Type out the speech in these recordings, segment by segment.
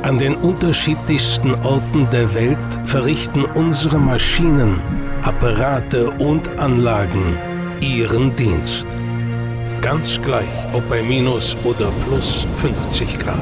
An den unterschiedlichsten Orten der Welt verrichten unsere Maschinen, Apparate und Anlagen ihren Dienst. Ganz gleich, ob bei minus oder plus 50 Grad.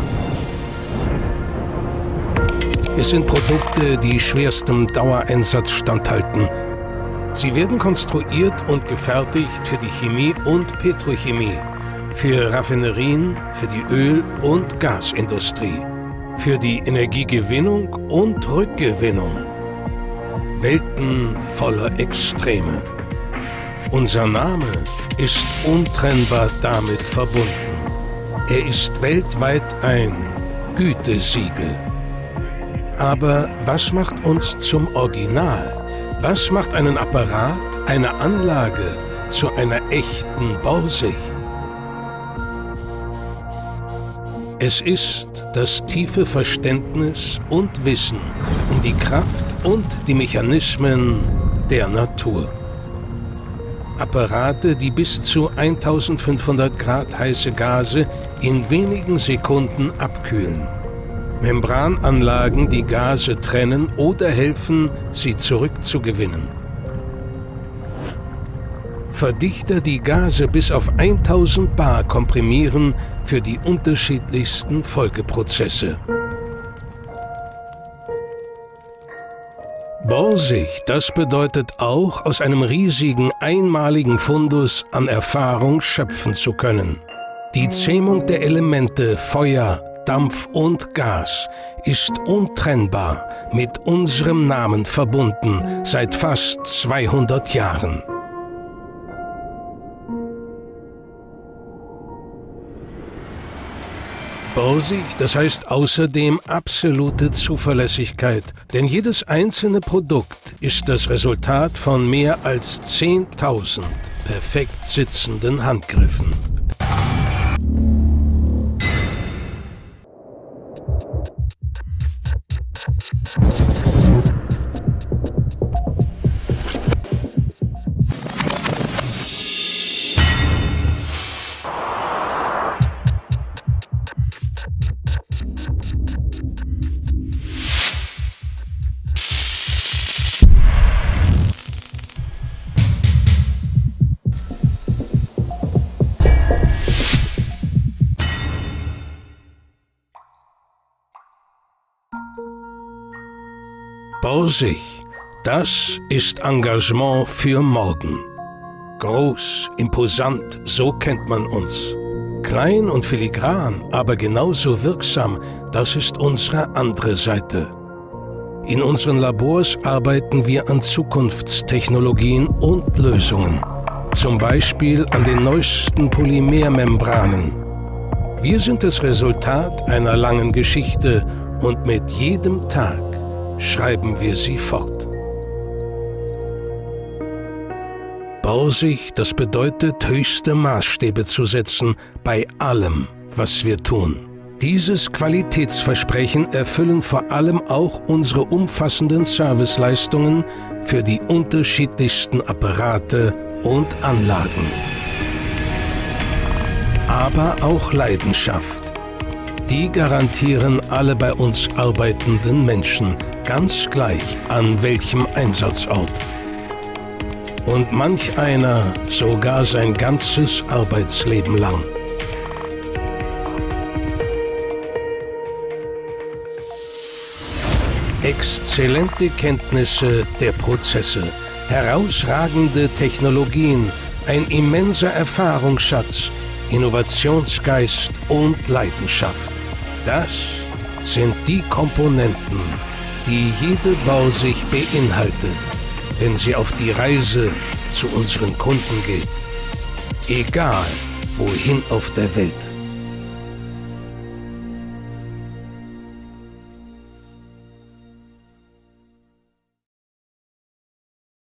Es sind Produkte, die schwerstem Dauereinsatz standhalten. Sie werden konstruiert und gefertigt für die Chemie und Petrochemie, für Raffinerien, für die Öl- und Gasindustrie, für die Energiegewinnung und Rückgewinnung. Welten voller Extreme. Unser Name ist untrennbar damit verbunden. Er ist weltweit ein Gütesiegel. Aber was macht uns zum Original? Was macht einen Apparat, eine Anlage zu einer echten Borsig? Es ist das tiefe Verständnis und Wissen um die Kraft und die Mechanismen der Natur. Apparate, die bis zu 1500 Grad heiße Gase in wenigen Sekunden abkühlen. Membrananlagen, die Gase trennen oder helfen, sie zurückzugewinnen. Verdichter, die Gase bis auf 1000 bar komprimieren für die unterschiedlichsten Folgeprozesse. Borsig, das bedeutet auch, aus einem riesigen, einmaligen Fundus an Erfahrung schöpfen zu können. Die Zähmung der Elemente Feuer, Dampf und Gas ist untrennbar mit unserem Namen verbunden seit fast 200 Jahren. Borsig, das heißt außerdem absolute Zuverlässigkeit, denn jedes einzelne Produkt ist das Resultat von mehr als 10.000 perfekt sitzenden Handgriffen. Borsig, das ist Engagement für morgen. Groß, imposant, so kennt man uns. Klein und filigran, aber genauso wirksam, das ist unsere andere Seite. In unseren Labors arbeiten wir an Zukunftstechnologien und Lösungen. Zum Beispiel an den neuesten Polymermembranen. Wir sind das Resultat einer langen Geschichte und mit jedem Tag schreiben wir sie fort. Borsig, das bedeutet, höchste Maßstäbe zu setzen bei allem, was wir tun. Dieses Qualitätsversprechen erfüllen vor allem auch unsere umfassenden Serviceleistungen für die unterschiedlichsten Apparate und Anlagen. Aber auch Leidenschaft. Die garantieren alle bei uns arbeitenden Menschen, ganz gleich an welchem Einsatzort. Und manch einer sogar sein ganzes Arbeitsleben lang. Exzellente Kenntnisse der Prozesse, herausragende Technologien, ein immenser Erfahrungsschatz, Innovationsgeist und Leidenschaft. Das sind die Komponenten, die jede Borsig beinhaltet, wenn sie auf die Reise zu unseren Kunden geht. Egal, wohin auf der Welt.